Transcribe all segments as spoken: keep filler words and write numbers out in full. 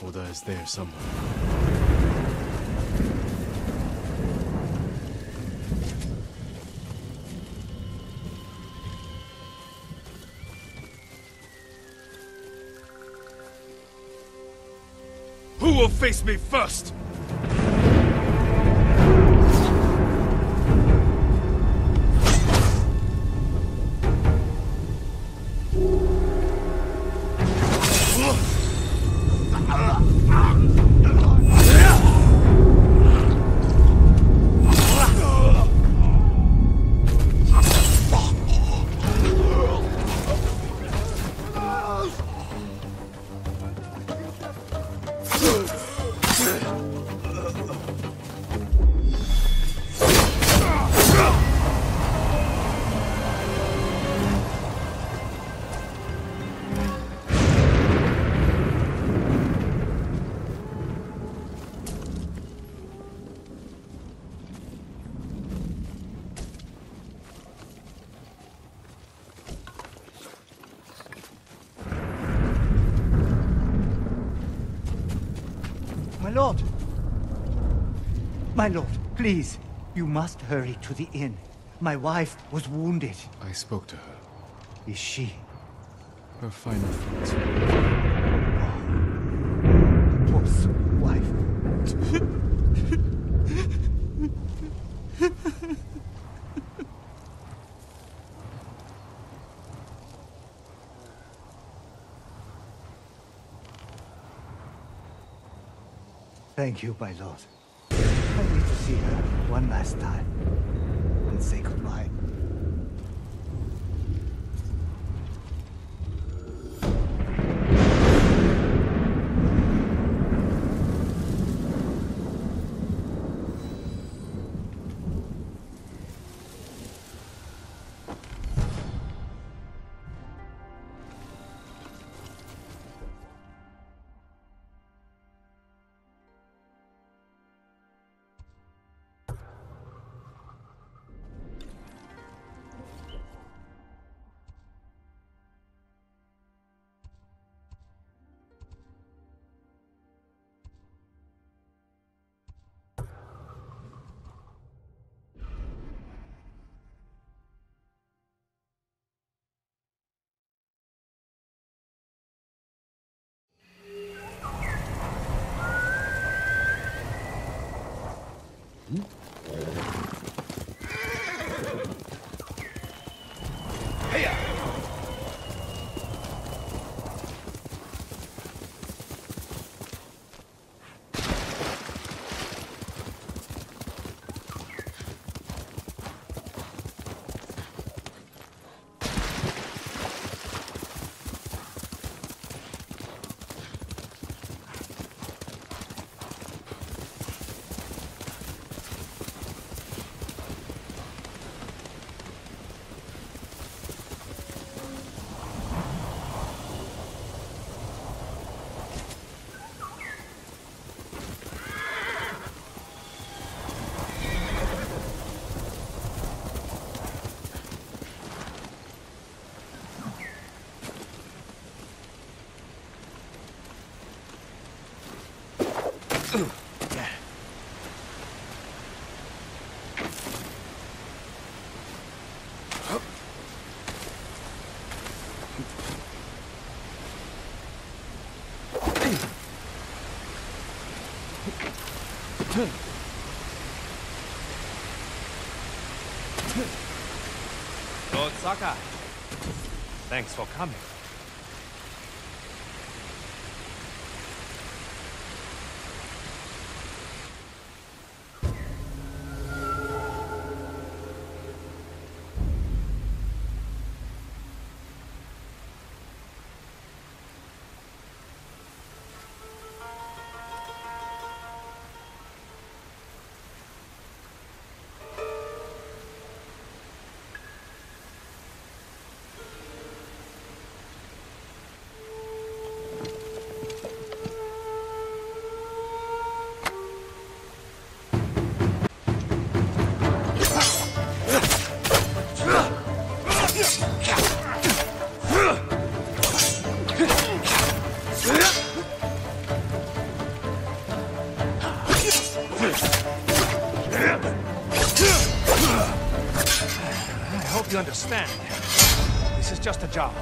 Oda is there somewhere. Who will face me first? My lord! My lord, please, you must hurry to the inn. My wife was wounded. I spoke to her. Is she? Her final thoughts. Poor sweet wife. Thank you, my lord. I need to see her one last time and say goodbye. Lord Saka, thanks for coming. You understand? This is just a job.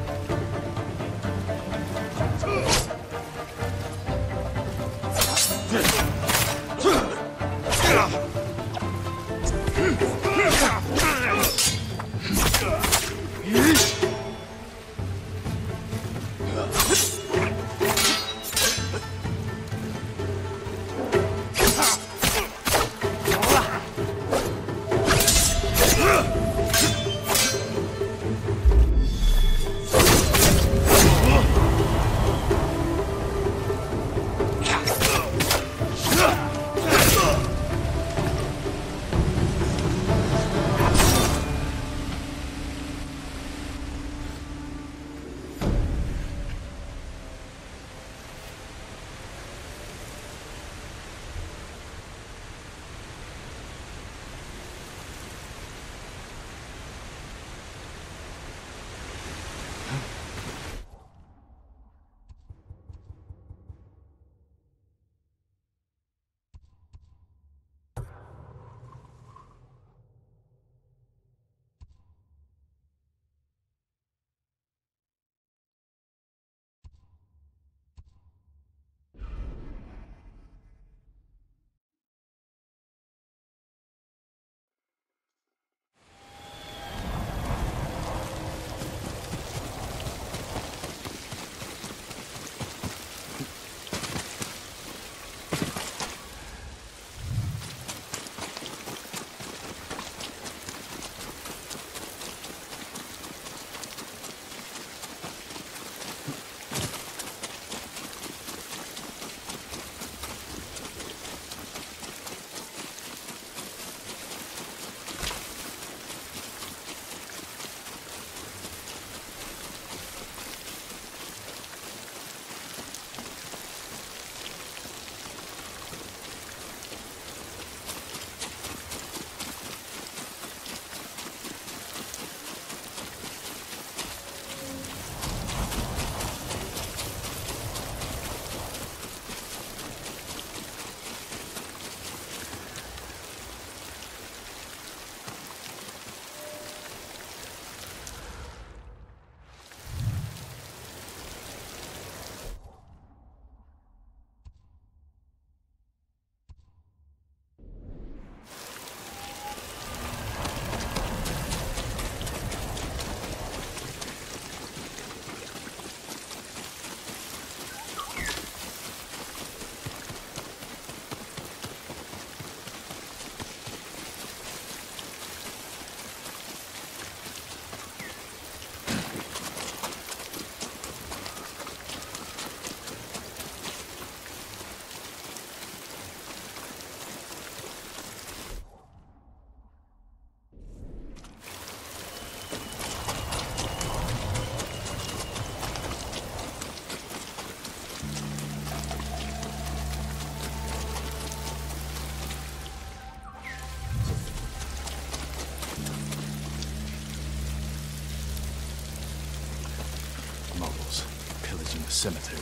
Mongols, pillaging the cemetery.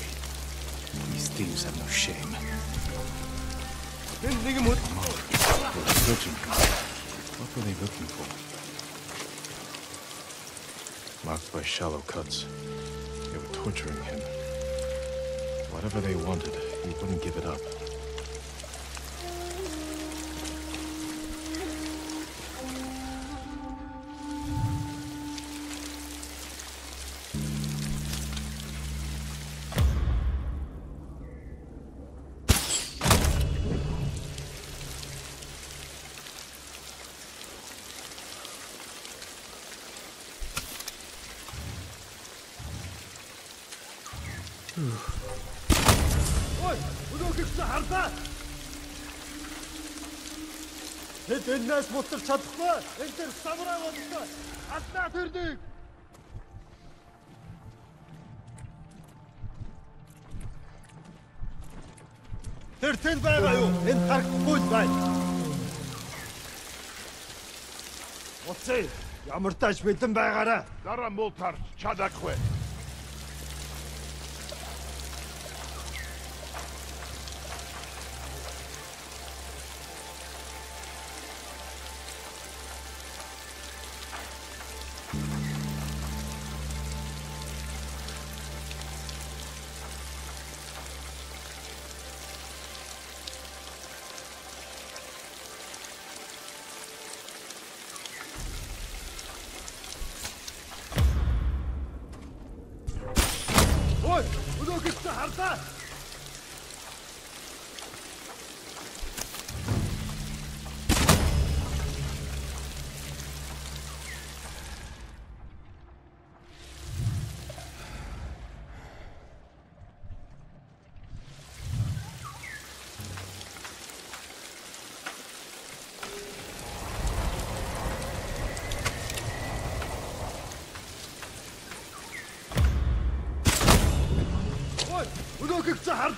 These thieves have no shame. Mongols, searching for him. What were they looking for? Marked by shallow cuts. They were torturing him. Whatever they wanted, he wouldn't give it up. Ой, өнөөгч хардаа. Тэд энэс мутарч чадахгүй. Энд тэр самурай боллоо. Алдаа тэрнийг. Тэр тэнд байгаа юу? Энд харахгүй л байна. Уцээ, ямар тааш бэлэн байгаарай. Дараа муу тарч чадахгүй.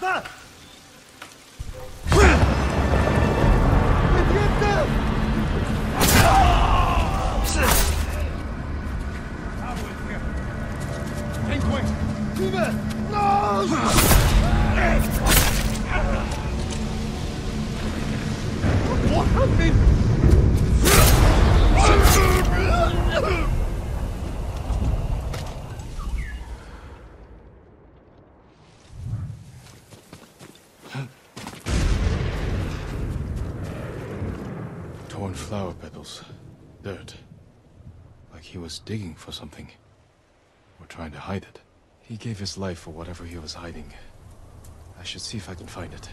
Артта! Медведев! Тюме! What happened? Torn flower petals. Dirt. Like he was digging for something. Or trying to hide it. He gave his life for whatever he was hiding. I should see if I can find it.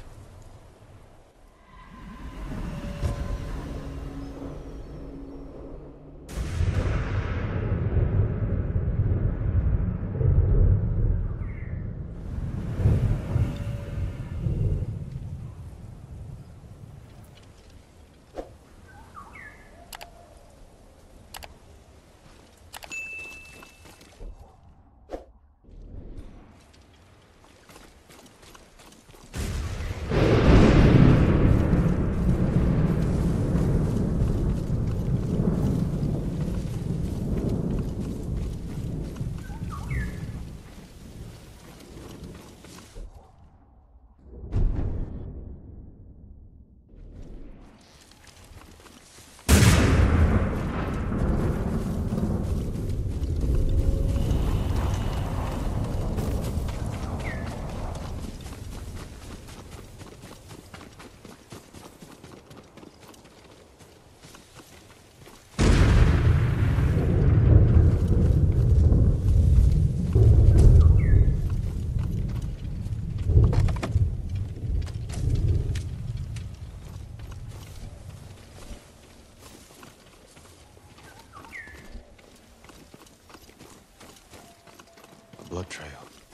Blood trail.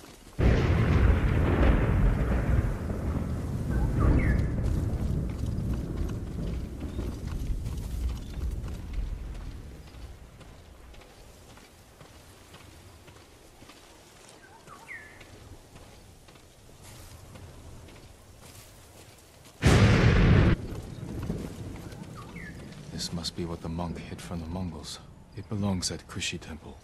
This must be what the monk hid from the Mongols. It belongs at Kushi Temple.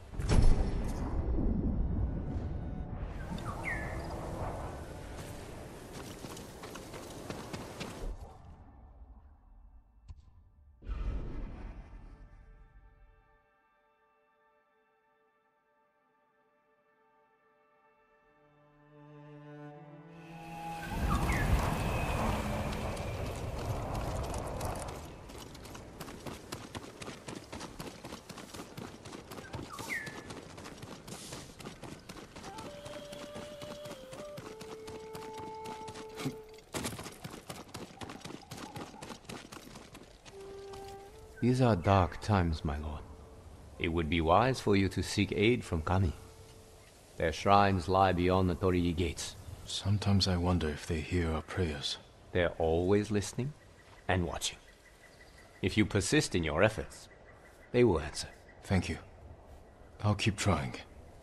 These are dark times, my lord. It would be wise for you to seek aid from Kami. Their shrines lie beyond the Torii gates. Sometimes I wonder if they hear our prayers. They're always listening and watching. If you persist in your efforts, they will answer. Thank you. I'll keep trying.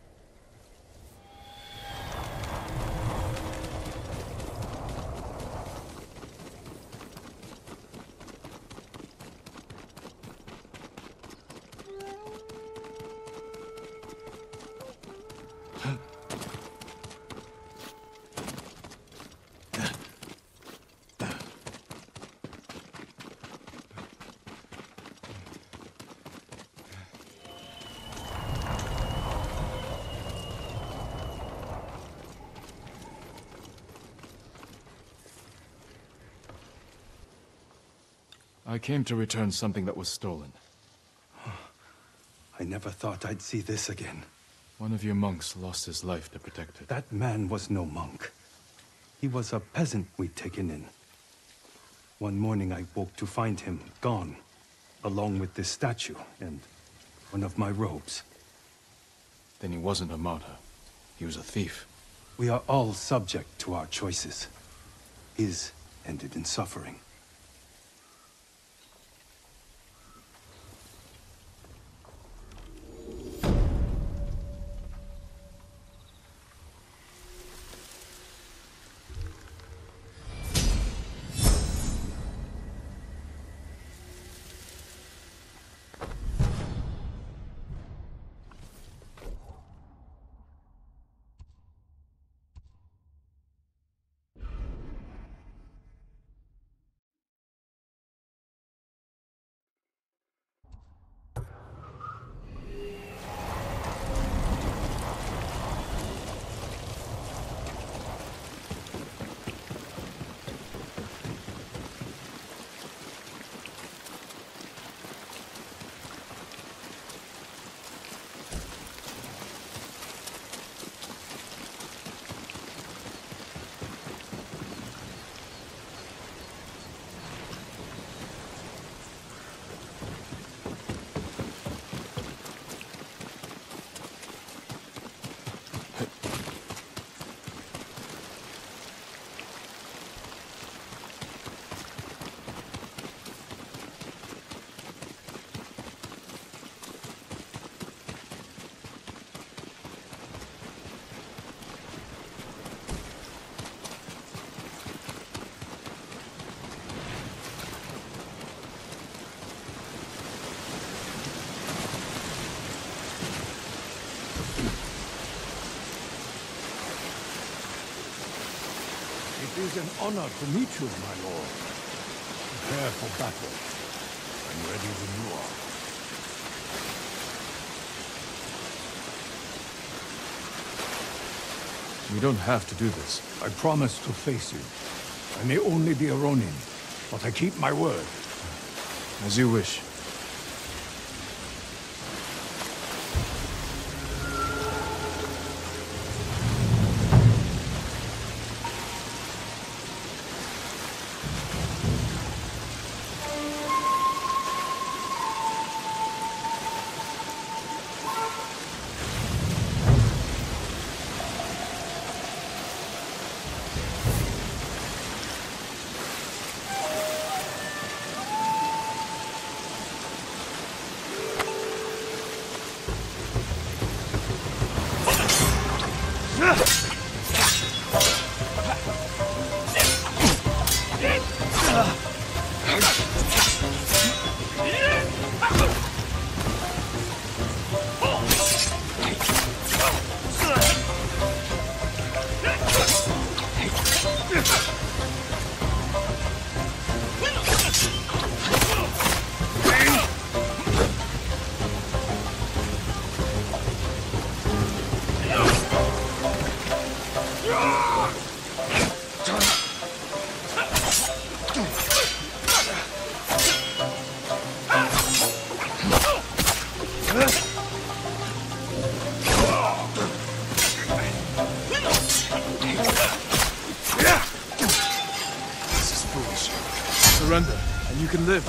I came to return something that was stolen. I never thought I'd see this again. One of your monks lost his life to protect it. That man was no monk. He was a peasant we'd taken in. One morning I woke to find him gone, along with this statue and one of my robes. Then he wasn't a martyr. He was a thief. We are all subject to our choices. His ended in suffering. is an honor to meet you, my lord. Prepare for battle. I'm ready when you are. We don't have to do this. I promise to face you. I may only be a Ronin, but I keep my word. As you wish. Surrender, and you can live.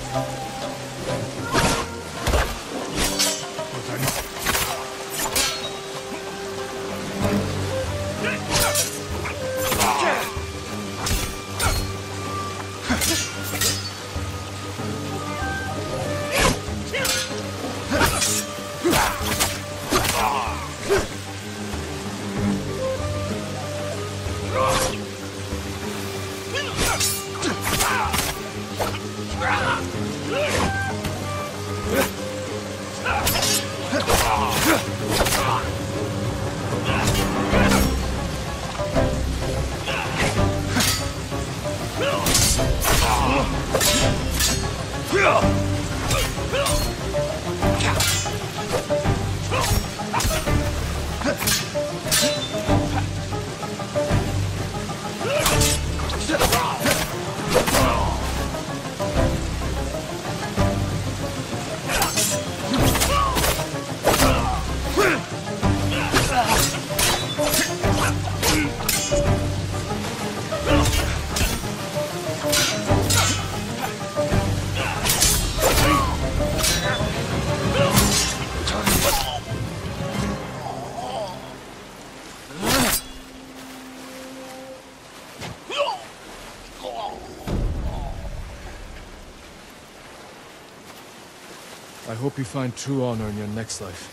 I hope you find true honor in your next life.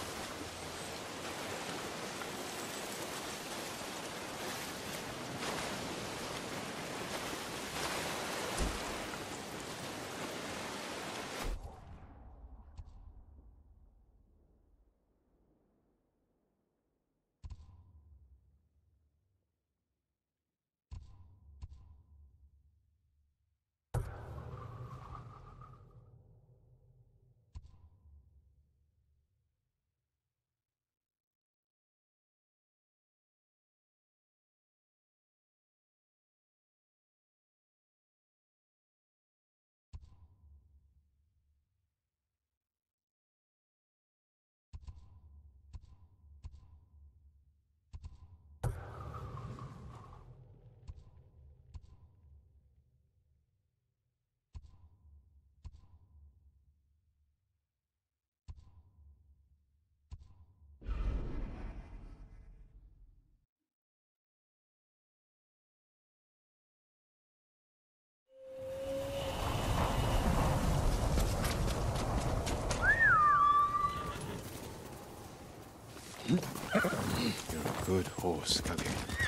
You're a good horse, Kage.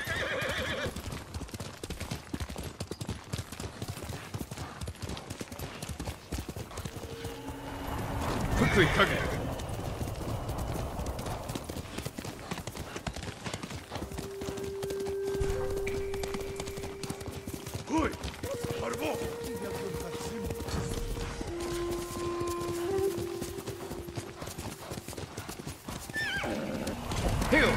Quickly, Kage! Heal!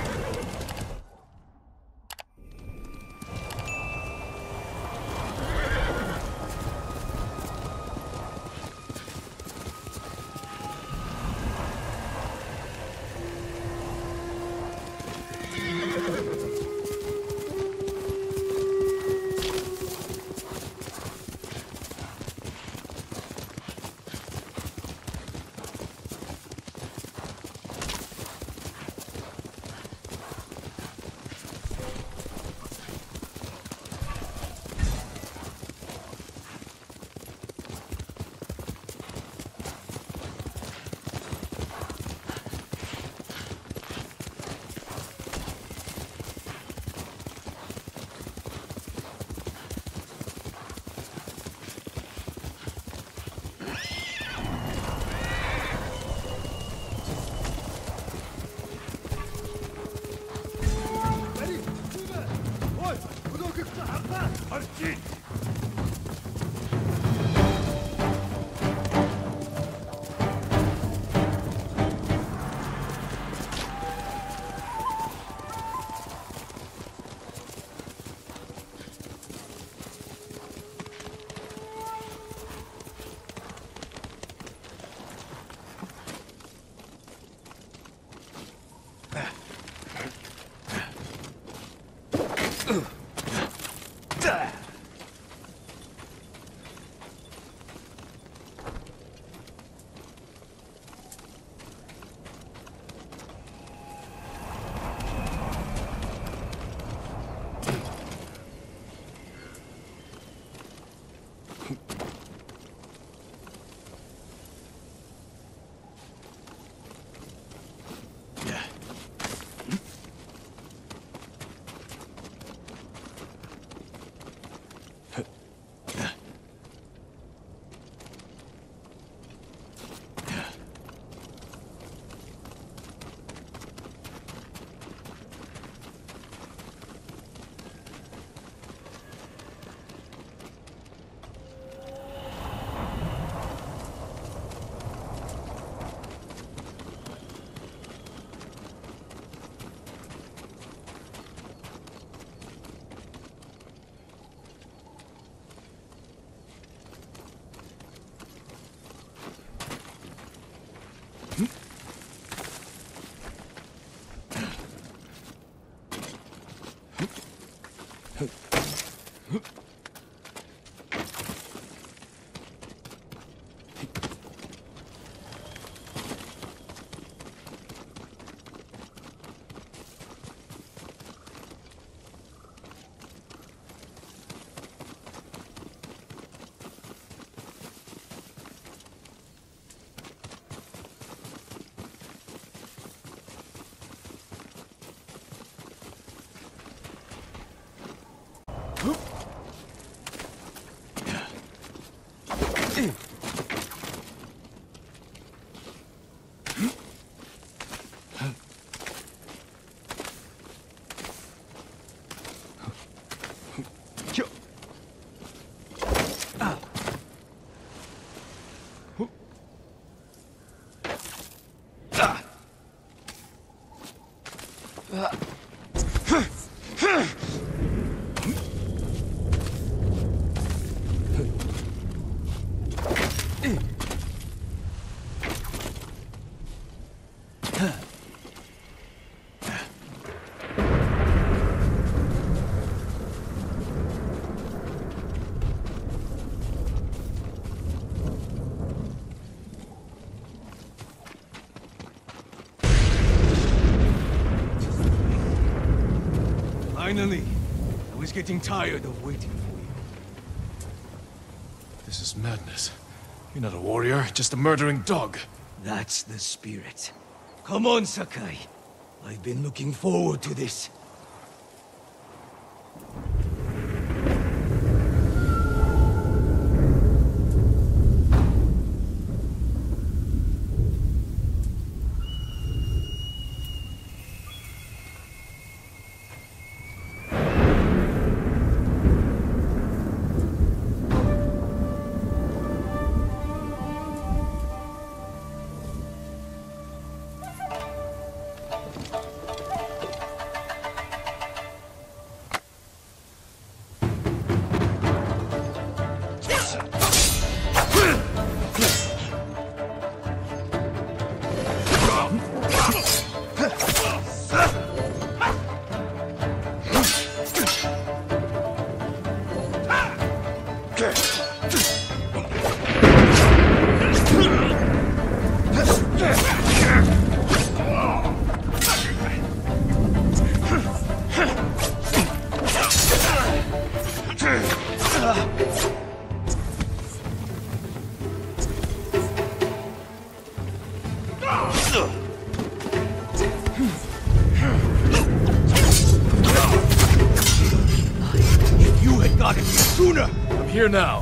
Finally! I was getting tired of waiting for you. This is madness. You're not a warrior, just a murdering dog. That's the spirit. Come on, Sakai. I've been looking forward to this. Here now.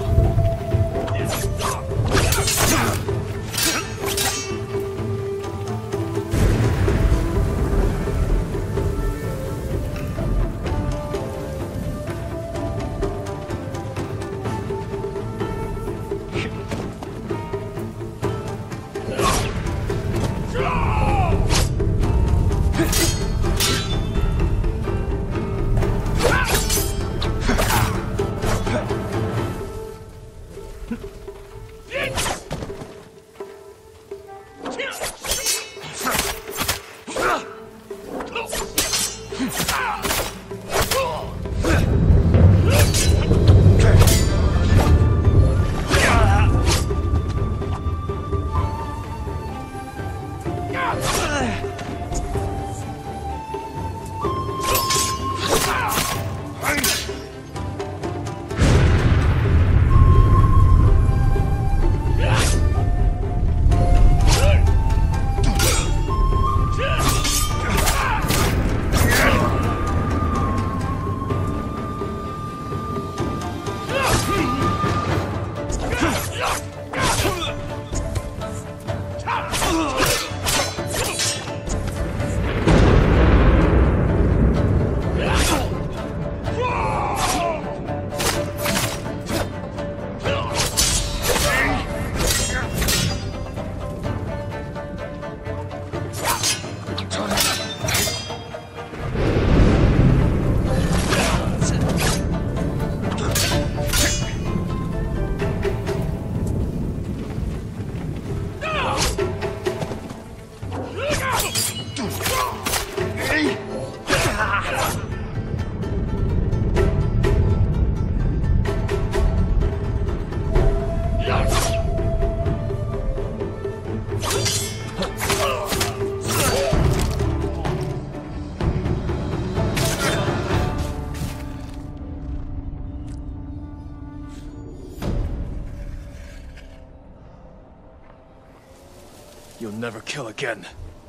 You'll never kill again.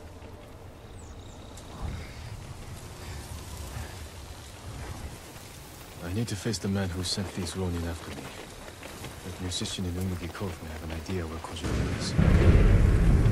I need to face the man who sent these Ronin after me. That musician in Unagi Cove may have an idea where Kojiro is.